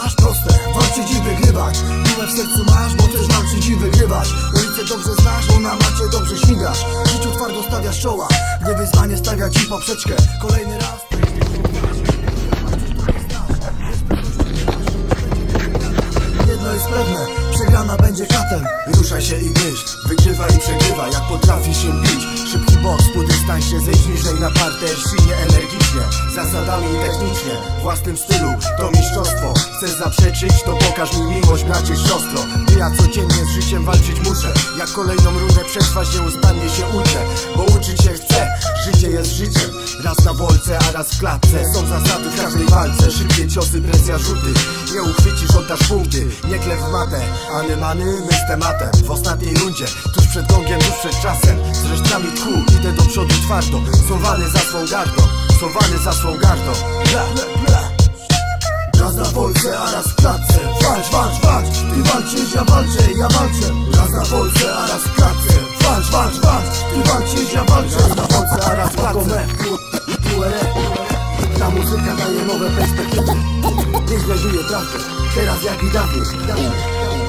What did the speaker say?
masz proste, walczyć i wygrywać. Dumę w sercu masz, bo też walczyć i wygrywać. Ulicę dobrze znasz, bo na macie dobrze śmigasz. W życiu twardo stawiasz czoła, gdy wyzwanie stawia ci poprzeczkę. Kolejny raz jedno jest pewne, przegrana będzie katem. Ruszaj się i gryź, wygrywa i przegrywa, jak potrafisz się bić. Szybki boks, po dystansie, zejdź niżej na parter, silnie, energicznie, zasadami i technicznie, własnym stylu, to mistrzostwo. Chcesz zaprzeczyć, to pokaż mi miłość, bracie, siostro. Gdy ja codziennie z życiem walczyć muszę, jak kolejną rundę przetrwać nieustannie się uczę, bo uczyć się chcę, życie jest życiem. Raz na wolce, a raz w klatce, są zasady w każdej walce. Szybkie ciosy, presja, rzuty, nie uchwycisz, oddasz punkty. Nie klew w matę, many, my z tematem. W ostatniej rundzie, tuż przed gongiem, tuż przed czasem, z resztkami tchu, idę do przodu twardo. Sowany za swą gardą, sowany za swą gardą. Bla, bla, bla. Raz na wolce, a raz w klatce. Walcz, walcz, walcz, ty walczysz, ja walczę, ja walczę. Raz na wolce, a raz w klatce. Walcz, walcz, walcz, ty walczysz, ja walczę. Raz na wolce, a raz w klatce. Ta muzyka daje nowe perspektywy. Nie znajduje prawdy, teraz jak i dawniej.